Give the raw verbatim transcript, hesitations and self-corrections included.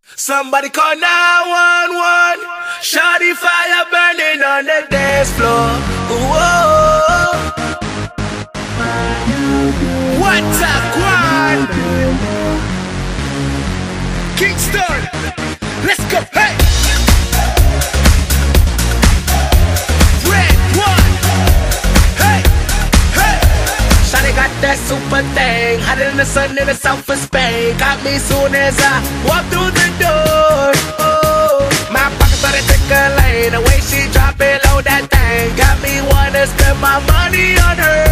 Somebody call nine one one. Shawty fire burning on the dance floor. Whoa. What's up, Quan? Kingston. Let's go. Hey. Red one. Hey. Hey. Shawty got that super thing, hotter than the sun in the south of Spain. Got me soon as I walk through the door. Oh, my pocket started tickling, the way she drop it low, that thing got me wanna spend my money on her.